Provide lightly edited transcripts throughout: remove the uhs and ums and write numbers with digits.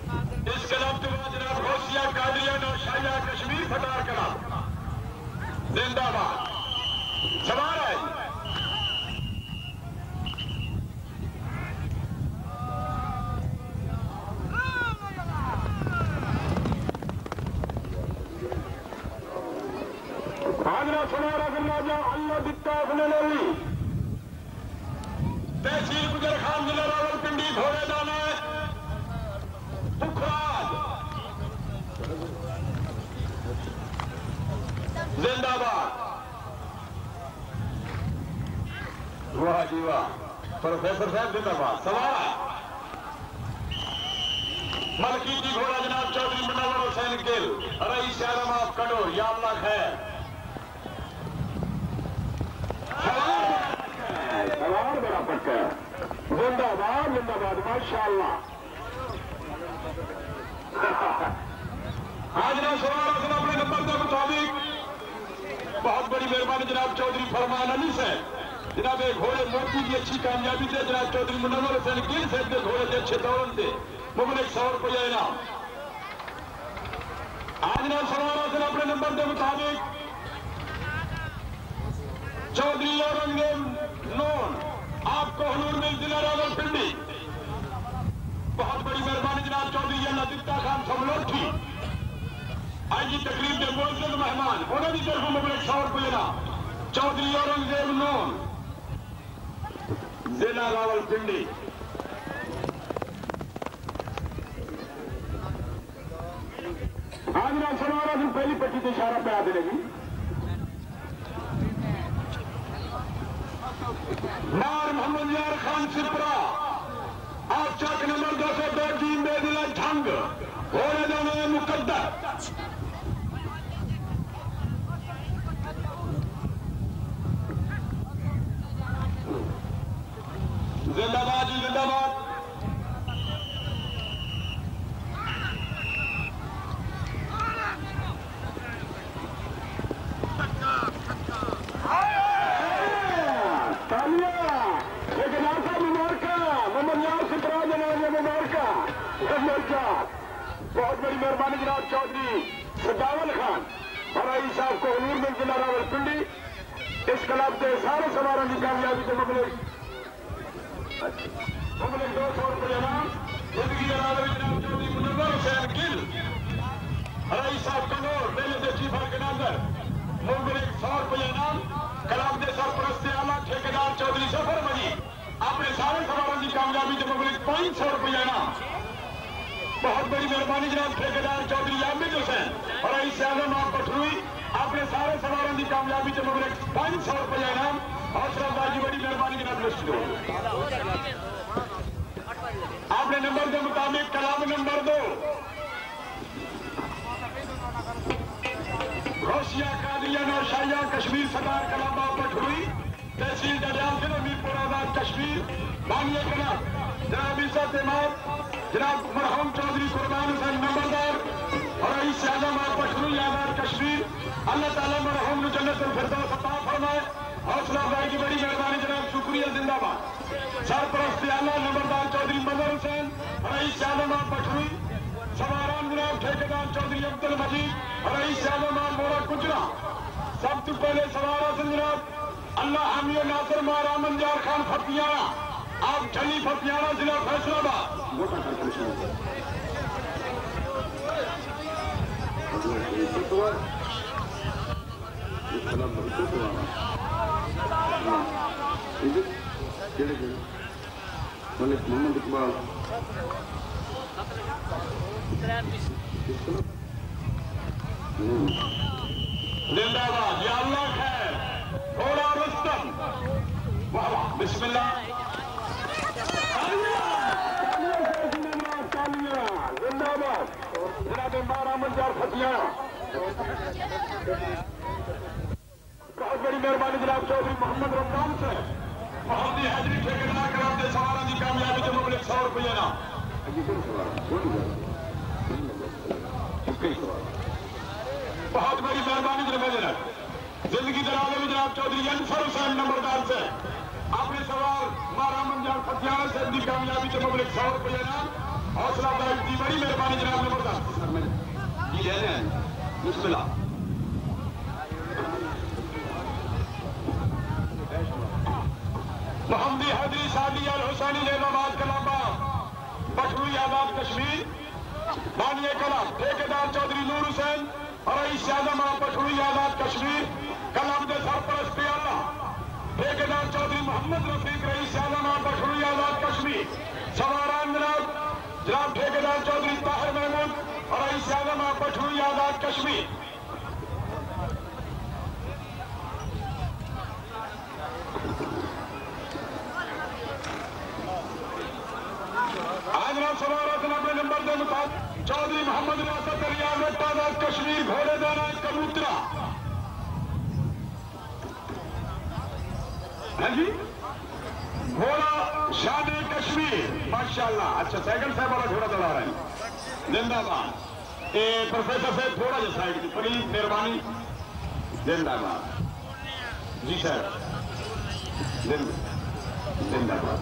اس club کے بعد جناب غوثیہ قادریہ نوشہریہ کشمیر فتار کلب زندہ باد سوار ہے حاضرہ سنارا فرمایا اللہ دکھتا اپنے لولی تحصیل گجر خان ضلع راولپنڈی گھوڑے دانا پکھراج زندہ باد واہ جی واہ پروفیسر صاحب زندہ باد سوال ملکیتی گھوڑا جناب چودھری منور حسین گل رئیس اعظم آف کڈور یا اللہ خیر سوال بڑا پکا زندہ باد ماشاء اللہ آج نا سوال اصل اپنے نمبر کے مطابق بہت بڑی مہربانی جناب چودھری فرمان علی سے جناب ایک گھوڑے موتی کی اچھی کامیابی سے جناب چودھری منور حسین گل سے گھوڑے کے اچھے دورن سے مبلغ 100 روپیہ انعام آج نا سوال اصل اپنے نمبر کے مطابق چودھری اورنگزیب نون آپ کو حضور میں ضلع راولپنڈی بہت بڑی مہربانی جناب چودھری نادکتا خان سملوٹھی آج کی تقریب کے معزز مہمان انہوں کی طرف مبلغ 100 روپیہ انعام چودھری اورنگزیب نون ضلع راولپنڈی آج نا سنوارا دن پہلی پٹی سے اشارہ پہ آتے لگی مار محمد یار خان سپرا آپ چک نمبر 202 جین بے دلہ جھنگ گھوڑے دانے مقدر زندہ باد جی زندہ باد بہت بڑی مہربانی جناب چودھری سجاول خان اور رئیس صاحب کو حضور میں ضلع راولپنڈی اس کلب کے سارے سواروں کی کامیابی سے مبلغ 200 روپیہ انعام زندگی جناب چودھری منور حسین گل رئیس صاحب کنور میلے کے چیف آرگنائزر مبلغ 100 روپیہ انعام کلب کے سرپرست اعلیٰ ٹھیکیدار چودھری سفر مجید اپنے سارے سواروں کی کامیابی سے مبلغ 500 روپیہ انعام بہت بڑی مہربانی جناب ٹھیکیدار چودھری عامر حسین اور رئیس اعظم آپ پٹھروئی اپنے سارے سواروں کی کامیابی سے مبلغ 500 روپیہ انعام حوصلہ افزائی کی بڑی مہربانی جناب لسٹ کرو آپ نے نمبر کے مطابق club number 2 Ghausia Qadria Naushehria Kashmir Sardar club آپ پٹھروئی تحصیل دریال ضلع میرپور آباد کشمیر بانیہ کلاب جناب عزت امام جناب مرحوم چودھری قربان حسین نمبردار اور رئیس اعظم آپ پٹھروئی آباد کشمیر اللہ تعالیٰ مرحوم نے جنت الفردوس عطا فرمائے حوصلہ افزائی کی بڑی مہربانی جناب شکریہ زندہ باد سرپرست اعلیٰ نمبردار چودھری منور حسین رئیس اعظم آپ پٹھروئی سواران جناب ٹھیکیدار چودھری عبد المجید اور رئیس اعظم آپ مورا کجرا سب سے پہلے سوارا سے جناب اللہ حامی و ناصر مار امن یار خان فتیانہ آپ جھلی فتیانہ ضلع فیصل آباد محمد اقبال زندہ باد یا اللہ خیر تھوڑا رستم بسم اللہ زندہ باد جناب مار احمد یار فتیانہ بہت بڑی مہربانی جناب چودھری محمد رمضان سے بہت ہی حاضری ٹھیکیدار کلاب کے سواروں کی کامیابی کے مبلغ 100 روپیہ انعام بہت بڑی مہربانی جناب زندگی دراز میں جناب چودھری انصر حسین نمبردار سے اپنے سوار مارا منجان فتیانہ سے ان کی کامیابی کے مبلغ 100 روپیہ انعام حوصلہ افزائی کی بڑی مہربانی مہربانی جناب زبردست جی کہہ رہے ہیں بسم اللہ محمدی حیدری سعدی الحسینی نیب آباد کلام آباد پٹھوئی آباد کشمیر بانی کلام ٹھیکیدار چودھری نور حسین اور رئیس اعظم پٹھوئی آباد کشمیر کلام دے سرپرست اللہ ٹھیکیدار چودھری محمد رفیق رئیس اعظم پٹھوئی آباد کشمیر سواران جناب ٹھیکیدار چودھری طاہر محمود اور رئیس اعظم پٹھوئی آباد کشمیر سوارتن اپنے نمبر دے مطابق چودھری محمد ریاست علی احمد آباد کشمیر گھوڑے دانا کبوترا ہاں جی گھوڑا شان کشمیر ماشاءاللہ اچھا سائیکل صاحب والا گھوڑا چلا رہے ہیں زندہ باد پروفیسر صاحب تھوڑا جا سائیڈ کی پلیز مہربانی زندہ باد جی سر زندہ باد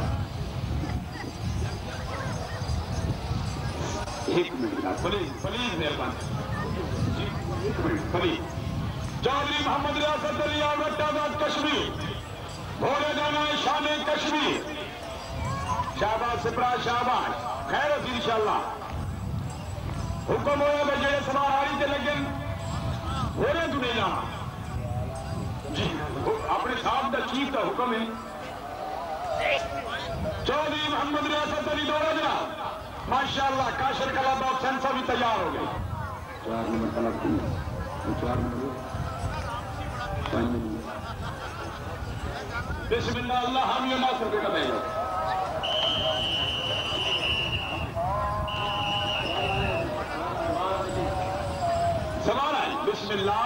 ایک منٹ پلیز مہربانی پلیز چودھری محمد ریاست علی احمد آباد کشمیر گھوڑے دانا شان کشمیر شہباز سپرا شہباز خیر ہوتی انشاءاللہ حکم ہوا کہ جڑے سوار آڑی تے لگن گھوڑے تو نہیں جانا جی اپنے صاحب دا چیف کا حکم ہے چودھری محمد ریاست علی دورہ جناب ماشاءاللہ کاشر کلاب آف سنسا بھی تیار ہو گئی 4 نمبر کلاب بسم اللہ اللہ حامی و ناصر بیٹا دے گا سوال آئی بسم اللہ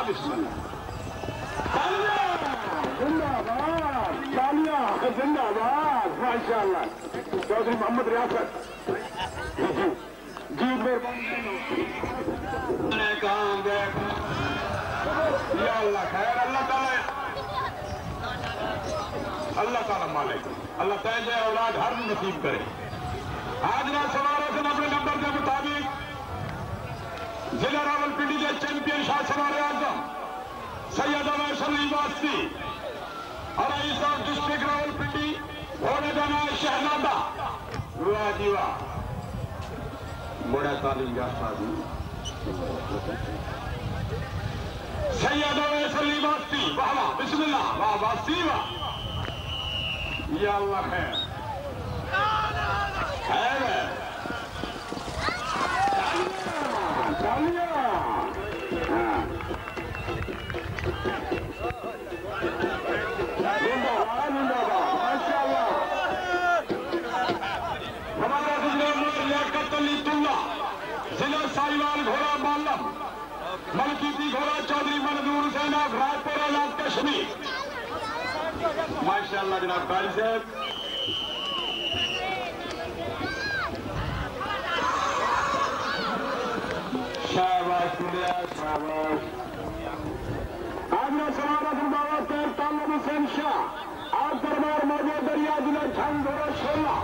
زندہ باد زندہ باد ماشاءاللہ چودھری محمد ریاست جی یا اللہ خیر اللہ تعالیٰ مالک اللہ تعالیٰ اولاد ہر نصیب کرے آج نہ سواروں سے اپنے نمبر کے مطابق ضلع راولپنڈی کے چیمپئن شاہ سوار اعظم سید اویس علی واسطی اور رئیس آف ڈسٹرکٹ راولپنڈی گھوڑے دانا شہزادہ واہ جی واہ بڑا تعلیم یافتہ آدمی سید اویس علی واسطی واہ واہ بسم اللہ واہ واسطی واہ یا اللہ خیر ضلع ساہیوال گھوڑا معلم ملکیتی گھوڑا چودھری منظور حسین راجپور آزاد کشمیر ماشاءاللہ جناب قاری صاحب شاباش شاباش آجنا سوارا فرماوا تیر طالب حسین شاہ آپ دربار موجود دریا ضلع جھنگ گھوڑا شولہ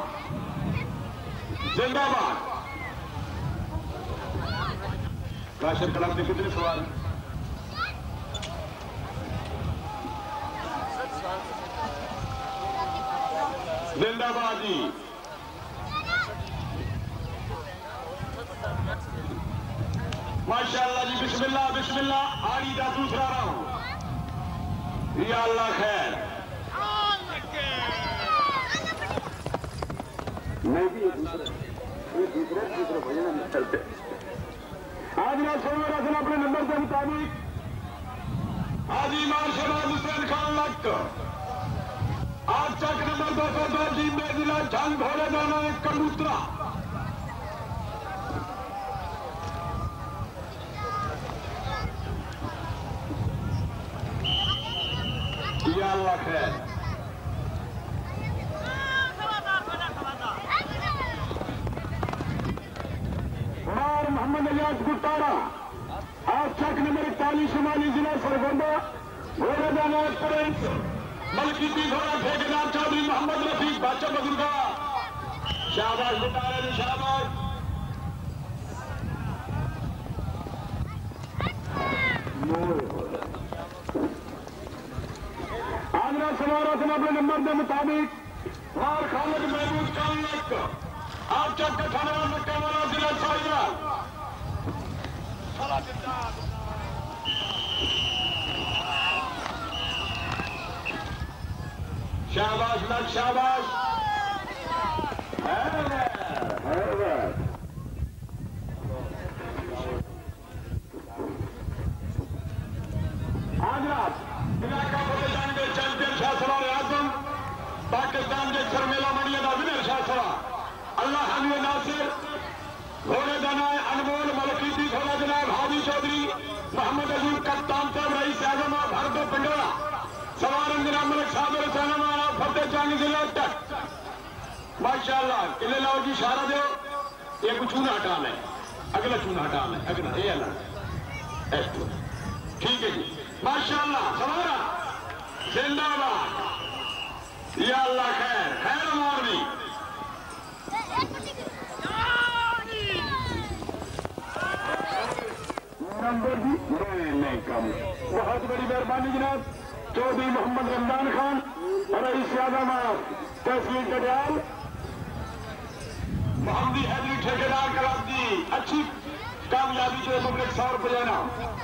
زندہ باد کاشر کلام کے کتنے سوال ہیں زندہ باد جی ماشاءاللہ جی بسم اللہ آڑی کا دوسرا راؤنڈ یا اللہ خیر آج نہ سویر حسن اپنے نمبر کے مطابق حاجی ایمان شہباز حسین خان لک آج چک نمبر 202 جی میں ضلع جھنگ گھوڑے دانا کبوترا یا اللہ خیر محمد الیاس گٹارا آج چک نمبر 41 شمالی ضلع سرگودا گھوڑے دانا پرنس ملکیتی گھوڑا ٹھیکیدار چودھری محمد رفیق بادشاہ بزرگا شہباز گٹارے نے شہباز نمبر کے مطابق وار خالد محمود کانلک آپ چک کے تھانے مکہ والا ضلع ساحل شاباش لگ شاباش حضرات علاقہ بولے جان کے چیمپئن شاہ سوار اعظم پاکستان کے شرمیلا منڈی کا ونر شاہ سوار اللہ حمی ناصر گھوڑے دانا انمول ملکیتی گھوڑا جناب حاجی چودھری محمد عظیم کپتان صاحب رئیس اعظم بھارت پنڈورا سوار جناب ملک صاحب رسانہ فتح جنگ ضلع تک ماشاء اللہ قلعے لاؤ جی اشارہ دو یہ کچھ چونا ہٹا لیں اگلا چونا ہٹا لیں اگلا یہ اللہ ٹھیک ہے جی ماشاء اللہ سوارا زندہ باد یا اللہ خیر خیر مورنی نمبر بھی نہیں کم بہت بڑی مہربانی جناب چودھری محمد رمضان خان رئیس اعظم تحصیل کٹیال محمدی حیدری ٹھیکیدار کلاب دی اچھی کامیابی جو مبلک 100 روپے نا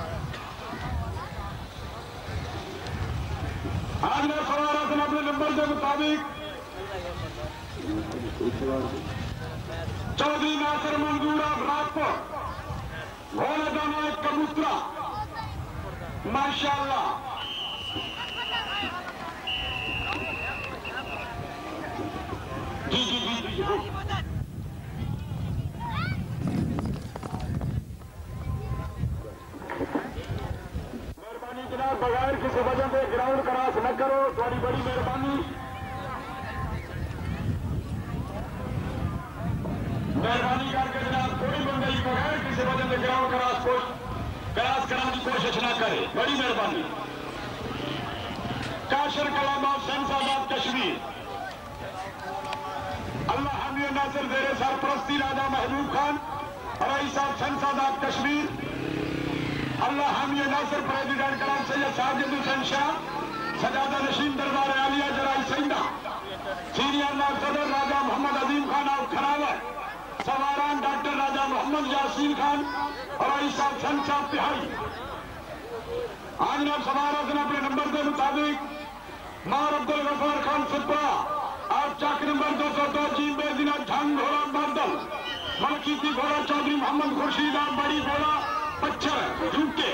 آج میں سوارا سے اپنے نمبر کے مطابق چودھری ناصر منظور راجپور گھوڑے دانا ایک کبوترا ماشاء اللہ جی جی جی جی مہربانی جناب بغیر کسی وجہ سے گراؤنڈ کراس نہ کرو تھوڑی بڑی مہربانی مہربانی کر کے جناب کوئی بندے بغیر کسی وجہ سے گراؤنڈ کراس کرانے کی کوشش نہ کرے بڑی مہربانی کاشر کلام سینس آباد کشمیر اللہ حمی ناصر زیر سرپرستی راجہ محبوب خان رئیس صاحب سینس آباد کشمیر اللہ حمی ناصر پریزیڈنٹ کلام سید ساجد حسین شاہ سجادہ نشین دربار عالیہ جرائی سینڈا سینئر نائب صدر راجہ محمد عظیم خان آف کھناور سواران ڈاکٹر راجہ محمد یاسین خان اور رئیس صاحب سینس آف تہائی آج نام سوارا سے اپنے نمبر کے مطابق مار عبد الغفار خان سپرا آپ چاک نمبر 202 جیم بے دنہ جھنگ گھوڑا بردل ملکیتی گھوڑا چودھری محمد خورشید آپ بڑی گھوڑا پچھر جھوکے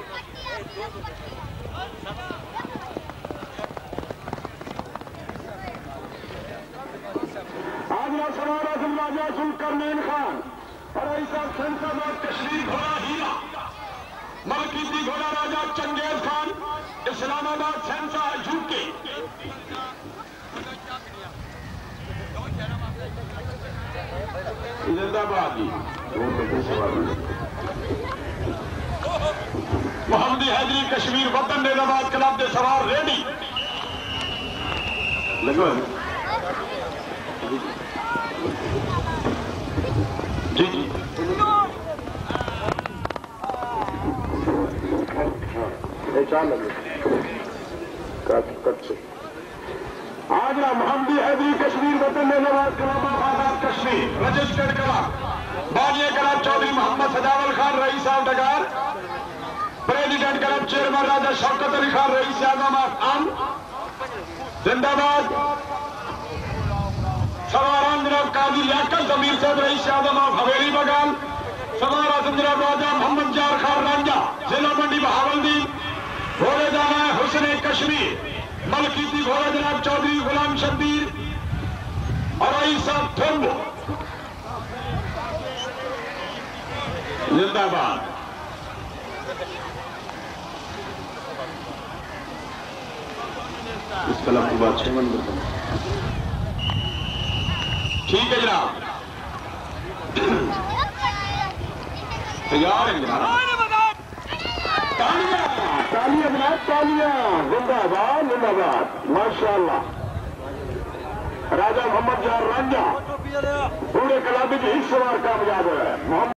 آج نام سوارا سے راجہ ذوالقرنین خان اور رئیس صاحب سینس آباد کشمیر گھوڑا ہیرا ملکیتی گھوڑا راجہ چنگیز خان اسلام آباد سینسا جھوکے زندہ باد محمدی حیدری کشمیر وطن زندہ باد کلب دے سوار ریڈی جی جی آج محمدی حیدری کشمیر وطن نواز کلاب آباد کشمیر رجسٹرڈ کلاب بانیہ کلاب چودھری محمد سجاول خان رئیس صاحب ڈگار president club chairman Raja Shaukat Ali Khan رئیس اعظم عام زندہ باد سواران جناب قاضی لیاقت ضمیر صاحب رئیس اعظم حویلی بغال سوارا جناب راجہ محمد جار خان رانجا ضلع منڈی بہاولدی گھوڑے دانا حسن کشمیر ملکیتی گھوڑا جناب چودھری غلام شبیر اور رئیس صاحب تھمب زندہ باد اس کلب کی بات 6 من ٹھیک ہے جناب تیار ہے جناب تالیاں جناب تالیاں زندہ باد ماشاء اللہ راجہ محمد جار رانجا پورے کلابی کی ایک سوار کامیاب ہے